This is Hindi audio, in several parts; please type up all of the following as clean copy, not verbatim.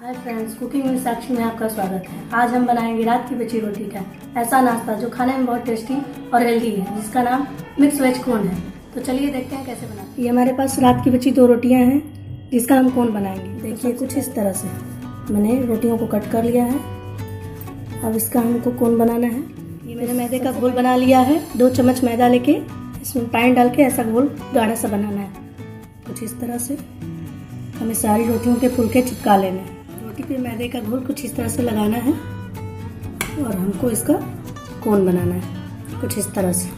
Hi friends, cooking with Sakshi में आपका स्वागत है। आज हम बनाएंगे रात की बची रोटी का ऐसा नाश्ता जो खाने में बहुत टेस्टी और हेल्दी है, जिसका नाम मिक्स वेज कोन है। तो चलिए देखते हैं कैसे बनाते हैं। ये हमारे पास रात की बची 2 रोटियां हैं, जिसका हम कोन बनाएंगे। देखिए कुछ इस तरह से मैंने रोटियों को कट कर लिया है। अब इसका हमको कोन बनाना है। ये मैंने मैदे का घोल बना लिया है। 2 चम्मच मैदा लेके इसमें पानी डाल के ऐसा घोल गाढ़ा सा बनाना है। कुछ इस तरह से हमें सारी रोटियों के फुलके चिपका लेने हैं। रोटी पे मैदे का घोल कुछ इस तरह से लगाना है और हमको इसका कोन बनाना है कुछ इस तरह से।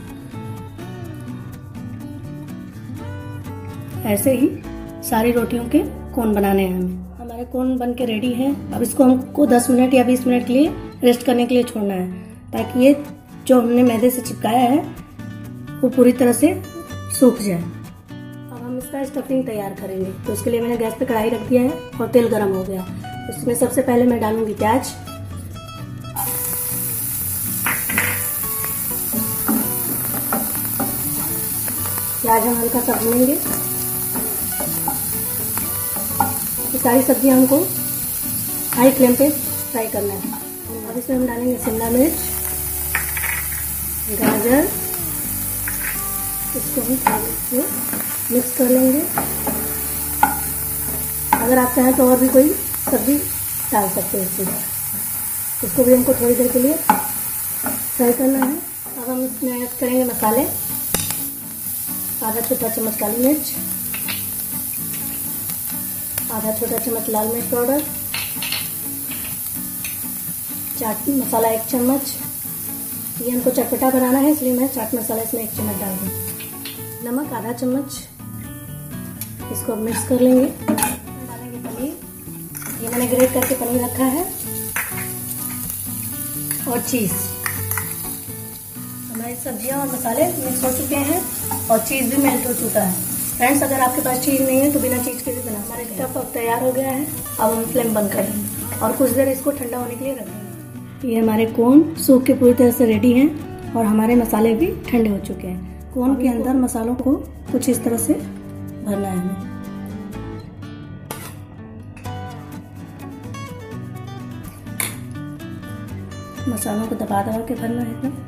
ऐसे ही सारी रोटियों के कोन बनाने हैं हमें। हमारे कोन बन के रेडी है। अब इसको हमको 10 मिनट या 20 मिनट के लिए रेस्ट करने के लिए छोड़ना है, ताकि ये जो हमने मैदे से चिपकाया है वो पूरी तरह से सूख जाए। अब हम इसका स्टफिंग तैयार करेंगे। तो इसके लिए मैंने गैस पे कढ़ाई रख दिया है और तेल गरम हो गया। इसमें सबसे पहले मैं डालूंगी प्याज। प्याज हम हल्का सा भूनेंगे। ये सारी सब्जियां हमको हाई फ्लेम पे फ्राई करना है। अब इसमें हम डालेंगे शिमला मिर्च, गाजर। इसको हम थोड़ा मिक्स कर लेंगे। अगर आप चाहें तो और भी कोई सब्जी डाल सकते हैं इसमें। इसको भी हमको थोड़ी देर के लिए फ्राई करना है। अब हम इसमें ऐड करेंगे मसाले। आधा छोटा चम्मच काली मिर्च, आधा छोटा चम्मच लाल मिर्च पाउडर, चाट मसाला 1 चम्मच। ये हमको चटपटा बनाना है, इसलिए मैं चाट मसाला इसमें 1 चम्मच डाल दूँ। नमक आधा चम्मच। इसको मिक्स कर लेंगे। डालेंगे पनीर। ये मैंने ग्रेट करके पनीर रखा है और चीज़। हमारी सब्जियां और मसाले मिक्स हो चुके हैं और चीज़ भी मेल्ट हो चुका है। फ्रेंड्स, अगर आपके पास चीज़ नहीं है तो बिना चीज़ के भी बना। हमारा स्टफ अब तैयार हो गया है। अब हम फ्लेम बंद कर देंगे और कुछ देर इसको ठंडा होने के लिए रख देंगे। ये हमारे कोन सूख के पूरी तरह से रेडी हैं और हमारे मसाले भी ठंडे हो चुके हैं। कोन के अंदर मसालों को कुछ इस तरह से भरना है हमें। मसालों को दबा दबा के भरना है इसमें,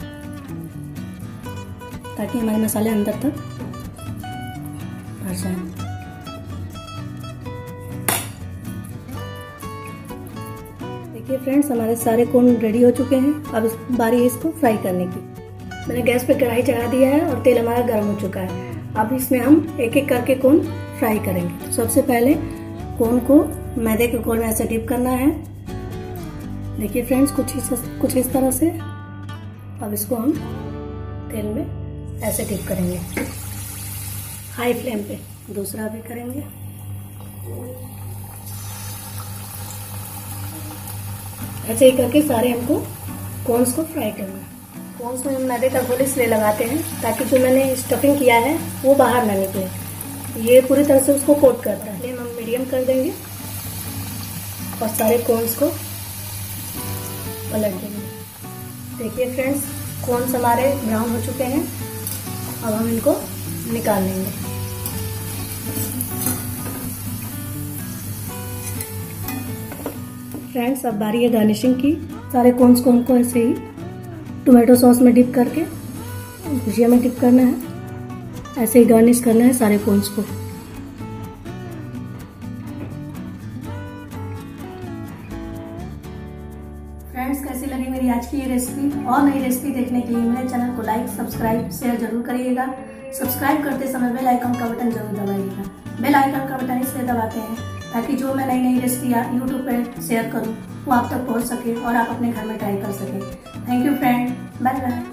ताकि हमारे मसाले अंदर तक भर जाएं। देखिए फ्रेंड्स, हमारे सारे कोन रेडी हो चुके हैं। अब इस बारी है इसको फ्राई करने की। मैंने गैस पे कढ़ाई चढ़ा दिया है और तेल हमारा गर्म हो चुका है। अब इसमें हम एक एक करके कोन फ्राई करेंगे। तो सबसे पहले कोन को मैदे के घोल में ऐसे डिप करना है। देखिए फ्रेंड्स, कुछ इस तरह से। अब इसको हम तेल में ऐसे डिप करेंगे हाई फ्लेम पे। दूसरा भी करेंगे। ऐसे ही करके सारे हमको कोन्स को फ्राई करना है। कोन्स में हम मैदे का घोल इसलिए लगाते हैं ताकि जो मैंने स्टफिंग किया है वो बाहर ना निकले। ये पूरी तरह से उसको कोट करता है। फ्लेम हम मीडियम कर देंगे और सारे कोन्स को पलट देंगे। देखिए फ्रेंड्स, कोन्स हमारे ब्राउन हो चुके हैं। अब हम इनको निकाल लेंगे। फ्रेंड्स, अब बारी है गार्निशिंग की। सारे कोन्स को हमको ऐसे ही टोमेटो सॉस में डिप करके भुजिया में डिप करना है। ऐसे ही गार्निश करना है सारे कोन्स को। फ्रेंड्स, कैसी लगी मेरी आज की ये रेसिपी? और नई रेसिपी देखने के लिए मेरे चैनल को लाइक, सब्सक्राइब, शेयर जरूर करिएगा। सब्सक्राइब करते समय बेल आइकन का बटन जरूर दबाइएगा। बेल आइकन का बटन इसलिए दबाते हैं ताकि जो मैं नई नई रेसिपी यूट्यूब पर शेयर करूं वो आप तक पहुंच सके और आप अपने घर में ट्राई कर सकें। Thank you friend, bye bye.